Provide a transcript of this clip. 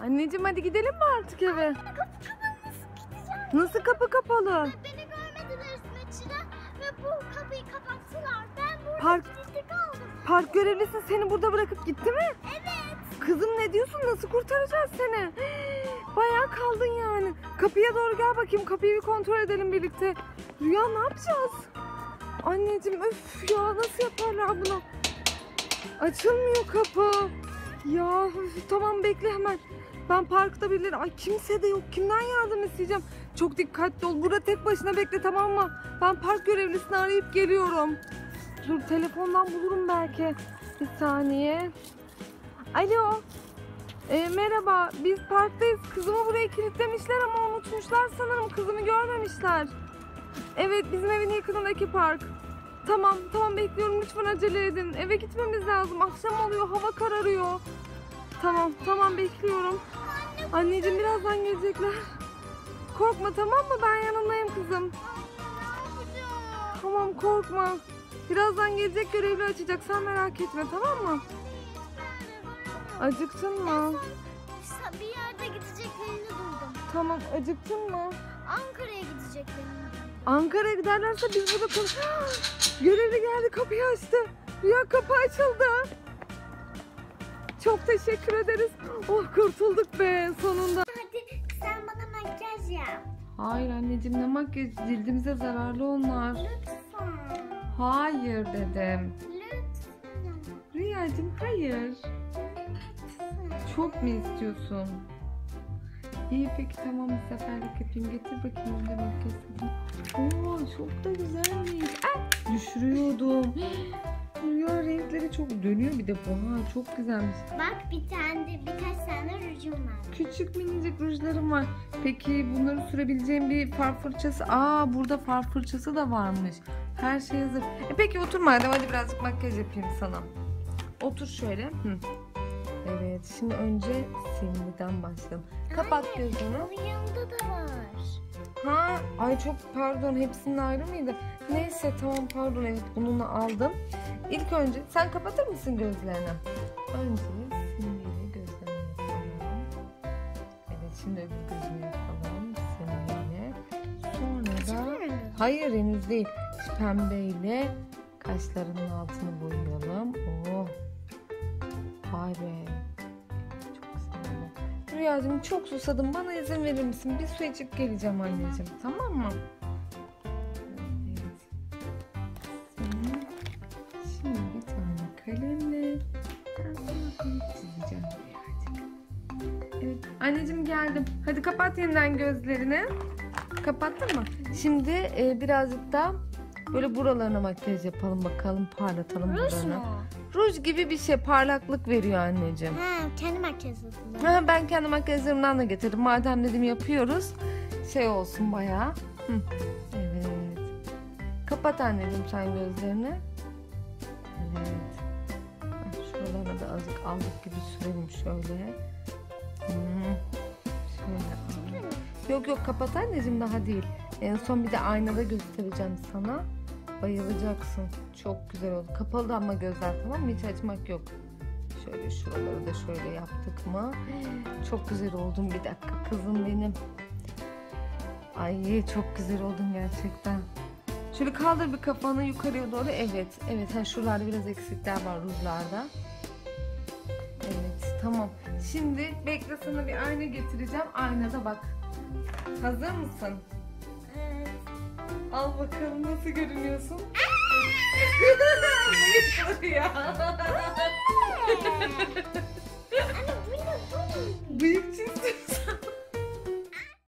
Anneciğim hadi gidelim mi artık eve? Kapı kapalı, nasıl gideceğim? Nasıl kapı kapalı? Beni görmediler hizmetçiler ve bu kapıyı kapattılar. Ben burada Park- kilitli kaldım. Park görevlisi seni burada bırakıp gitti mi? Evet. Kızım ne diyorsun? Nasıl kurtaracağız seni? Bayağı kaldın yani. Kapıya doğru gel bakayım. Kapıyı bir kontrol edelim birlikte. Rüya ne yapacağız? Anneciğim öf ya nasıl yaparlar bunu? Açılmıyor kapı. Ya üf, tamam bekle hemen. Ben parkta birileri... Ay kimse de yok. Kimden yardım isteyeceğim? Çok dikkatli ol. Burada tek başına bekle tamam mı? Ben park görevlisini arayıp geliyorum. Dur telefondan bulurum belki. Bir saniye. Alo. Merhaba. Biz parktayız. Kızımı buraya kilitlemişler ama unutmuşlar sanırım. Kızımı görmemişler. Evet bizim evin yakınındaki park. Tamam bekliyorum. Lütfen acele edin. Eve gitmemiz lazım. Akşam oluyor. Hava kararıyor. Tamam bekliyorum. Anneciğim birazdan gelecekler. Korkma tamam mı? Ben yanındayım kızım. Tamam korkma. Birazdan gelecek görevli açacak. Sen merak etme tamam mı? Acıktın mı? Bir yerde gideceklerini duydum. Tamam acıktın mı? Ankara'ya gideceklerini duydum. Ankara'ya giderlerse biz burada görevli geldi kapıyı açtı. Rüya kapı açıldı. Çok teşekkür ederiz. Oh kurtulduk be sonunda. Hadi sen bana makyaj yap. Hayır anneciğim ne makyaj cildimize zararlı onlar. Lütfen. Hayır dedim. Lütfen. Rüyacığım hayır. Çok mu istiyorsun? İyi peki tamam bir seferlik yapayım. Getir bakayım önce makyajını. Oo çok da güzelmiş. Ah, düşürüyordum. Rüya renkleri çok dönüyor bir de bu. Ha, çok güzelmiş. Bak birkaç tane rujum var. Küçük minicik rujlarım var. Peki bunları sürebileceğim bir far fırçası. Aa burada far fırçası da varmış. Her şey hazır. Peki otur madem hadi birazcık makyaj yapayım sana. Otur şöyle. Hı. Evet şimdi önce simliden başlayalım. Kapat gözünü. Onun yanında da var. Ha, ay çok pardon hepsinin ayrı mıydı? Neyse tamam pardon evet bununla aldım. İlk önce sen kapatır mısın gözlerini? Önce simliyle gözlerini yapalım. Evet şimdi öbür gözünü yapalım simliyle. Sonra da hayır henüz değil. Pembeyle kaşlarının altını boyayalım. Oh. Vay be. Çok güzel oldu. Rüyacığım çok susadım. Bana izin verir misin? Bir su içip geleceğim anneciğim. Tamam mı? Evet. Şimdi bir tane kalemle ben sana çizeceğim Rüyacığım. Evet. Anneciğim geldim. Hadi kapat yeniden gözlerini. Kapattın mı? Şimdi birazcık da böyle buralarına makyaj yapalım bakalım. Parlatalım Ruj buralarını. mu? Ruj gibi bir şey parlaklık veriyor anneciğim. Kendi makyajını. Ha, ben kendi makyajlarımdan da getirdim. Madem dedim yapıyoruz. Şey olsun bayağı. Hı. Evet. Kapat anneciğim sen gözlerini. Evet. Şuralarına da azıcık aldık gibi sürelim şöyle. Şöyle. Yok kapat anneciğim daha değil. En son bir de aynada göstereceğim sana. Bayılacaksın. Çok güzel oldu. Kapalı da ama gözler tamam mı? Hiç açmak yok. Şöyle şuraları da şöyle yaptık mı? Çok güzel oldun bir dakika kızım benim. Ay çok güzel oldun gerçekten. Şöyle kaldır bir kafanı yukarıya doğru. Evet. Ha, şuralarda biraz eksikler var rujlarda. Evet tamam. Şimdi bekle sana bir ayna getireceğim. Aynada bak. Hazır mısın? Evet. Al bakalım nasıl görünüyorsun? ya.